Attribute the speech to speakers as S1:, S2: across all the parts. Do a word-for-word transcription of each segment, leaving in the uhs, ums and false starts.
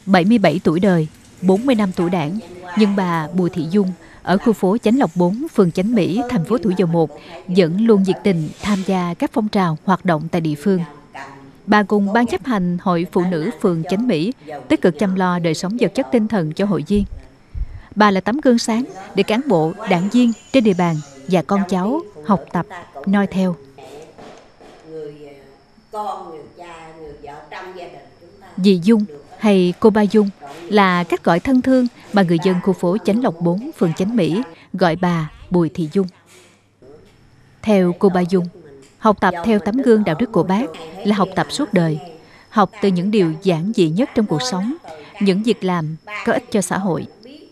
S1: bảy mươi bảy tuổi đời, bốn mươi năm tuổi đảng, nhưng bà Bùi Thị Dung ở khu phố Chánh Lộc bốn, phường Chánh Mỹ, thành phố Thủ Dầu Một vẫn luôn nhiệt tình tham gia các phong trào hoạt động tại địa phương. Bà cùng ban chấp hành Hội Phụ nữ phường Chánh Mỹ tích cực chăm lo đời sống vật chất tinh thần cho hội viên. Bà là tấm gương sáng để cán bộ, đảng viên trên địa bàn và con cháu học tập, noi theo. Dì Dung hay cô Ba Dung là cách gọi thân thương mà người dân khu phố Chánh Lộc bốn, phường Chánh Mỹ gọi bà Bùi Thị Dung. Theo cô Ba Dung, học tập theo tấm gương đạo đức của bác là học tập suốt đời, học từ những điều giản dị nhất trong cuộc sống, những việc làm có ích cho xã hội.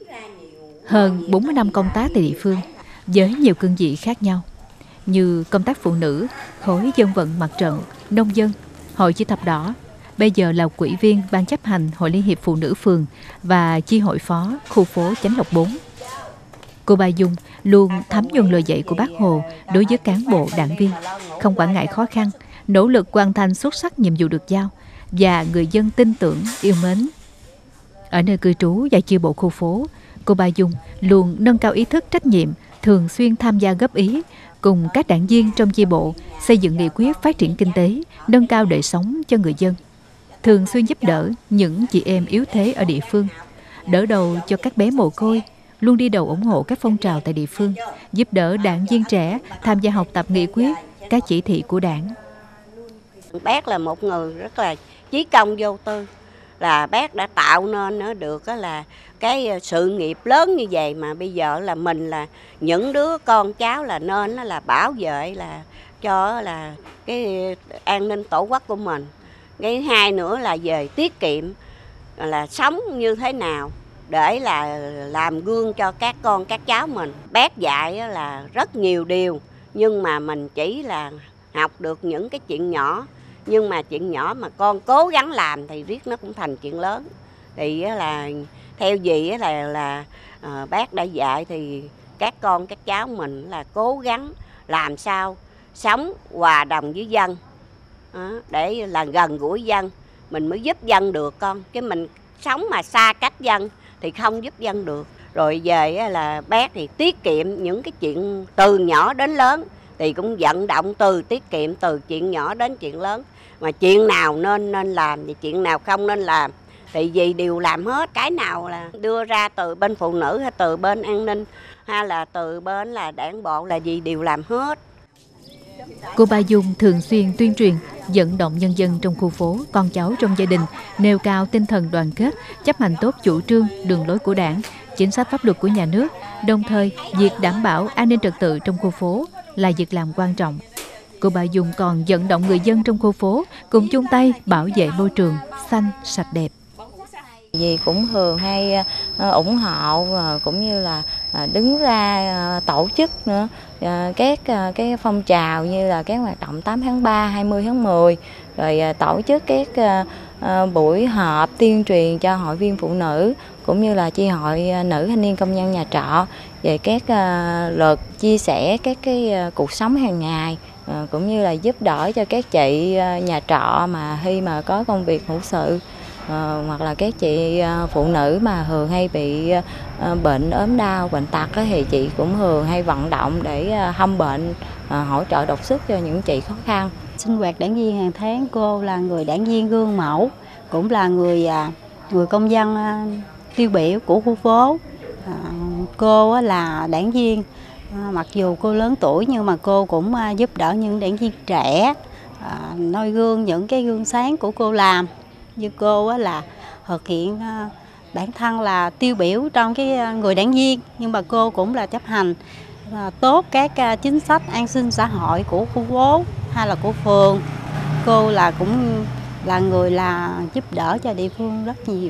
S1: Hơn bốn mươi năm công tác tại địa phương với nhiều cương vị khác nhau như công tác phụ nữ, khối dân vận mặt trận, nông dân, hội chữ thập đỏ, bây giờ là ủy viên ban chấp hành Hội Liên hiệp Phụ nữ phường và chi hội phó khu phố Chánh Lộc bốn. Cô Ba Dung luôn thấm nhuần lời dạy của Bác Hồ đối với cán bộ đảng viên, không quản ngại khó khăn, nỗ lực hoàn thành xuất sắc nhiệm vụ được giao và người dân tin tưởng, yêu mến. Ở nơi cư trú và chi bộ khu phố, cô Ba Dung luôn nâng cao ý thức trách nhiệm, thường xuyên tham gia góp ý cùng các đảng viên trong chi bộ xây dựng nghị quyết phát triển kinh tế, nâng cao đời sống cho người dân. Thường xuyên giúp đỡ những chị em yếu thế ở địa phương, đỡ đầu cho các bé mồ côi, luôn đi đầu ủng hộ các phong trào tại địa phương, giúp đỡ đảng viên trẻ tham gia học tập nghị quyết, các chỉ thị của đảng.
S2: Bác là một người rất là chí công vô tư, là bác đã tạo nên nó được là cái sự nghiệp lớn như vậy, mà bây giờ là mình là những đứa con cháu là nên là bảo vệ là cho là cái an ninh tổ quốc của mình. Cái hai nữa là về tiết kiệm, là sống như thế nào để là làm gương cho các con các cháu mình. Bác dạy là rất nhiều điều, nhưng mà mình chỉ là học được những cái chuyện nhỏ, nhưng mà chuyện nhỏ mà con cố gắng làm thì riết nó cũng thành chuyện lớn. Thì là theo gì là là à, bác đã dạy thì các con các cháu mình là cố gắng làm sao sống hòa đồng với dân, à, để là gần gũi dân mình mới giúp dân được con, chứ mình sống mà xa cách dân thì không giúp dân được. Rồi về là bác thì tiết kiệm những cái chuyện từ nhỏ đến lớn thì cũng vận động từ tiết kiệm từ chuyện nhỏ đến chuyện lớn, mà chuyện nào nên nên làm thì chuyện nào không nên làm thì gì đều làm hết. Cái nào là đưa ra từ bên phụ nữ hay từ bên an ninh hay là từ bên là đảng bộ là gì đều làm hết.
S1: Cô Ba Dung thường xuyên tuyên truyền, vận động nhân dân trong khu phố, con cháu trong gia đình nêu cao tinh thần đoàn kết, chấp hành tốt chủ trương, đường lối của Đảng, chính sách pháp luật của nhà nước. Đồng thời, việc đảm bảo an ninh trật tự trong khu phố là việc làm quan trọng. Cô Ba Dung còn vận động người dân trong khu phố cùng chung tay bảo vệ môi trường xanh, sạch đẹp.
S3: Dì cũng thường hay ủng hộ cũng như là đứng ra tổ chức nữa các cái phong trào như là các hoạt động tám tháng ba, hai mươi tháng mười, rồi tổ chức các buổi họp tuyên truyền cho hội viên phụ nữ cũng như là chi hội nữ thanh niên công nhân nhà trọ về các luật chia sẻ các cái cuộc sống hàng ngày, cũng như là giúp đỡ cho các chị nhà trọ mà khi mà có công việc hữu sự. À, hoặc là các chị phụ nữ mà thường hay bị à, bệnh ốm đau, bệnh tật thì chị cũng thường hay vận động để à, hâm bệnh, à, hỗ trợ đột sức cho những chị khó khăn.
S4: Sinh hoạt đảng viên hàng tháng, cô là người đảng viên gương mẫu, cũng là người à, người công dân à, tiêu biểu của khu phố. À, cô là đảng viên, à, mặc dù cô lớn tuổi nhưng mà cô cũng à, giúp đỡ những đảng viên trẻ, à, noi gương những cái gương sáng của cô làm. Như cô là thực hiện bản thân là tiêu biểu trong cái người đảng viên, nhưng mà cô cũng là chấp hành tốt các chính sách an sinh xã hội của khu phố hay là của phường. Cô là cũng là người là giúp đỡ cho địa phương rất nhiều.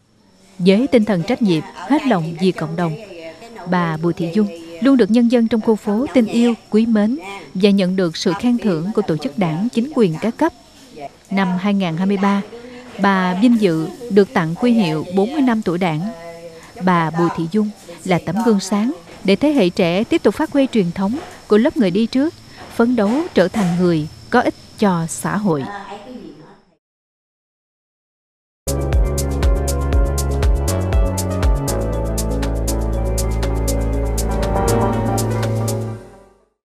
S1: Với tinh thần trách nhiệm, hết lòng vì cộng đồng, bà Bùi Thị Dung luôn được nhân dân trong khu phố tin yêu, quý mến và nhận được sự khen thưởng của tổ chức đảng, chính quyền các cấp. Năm hai nghìn không trăm hai mươi ba, bà vinh dự được tặng huy hiệu bốn mươi năm tuổi Đảng. Bà Bùi Thị Dung là tấm gương sáng để thế hệ trẻ tiếp tục phát huy truyền thống của lớp người đi trước, phấn đấu trở thành người có ích cho xã hội.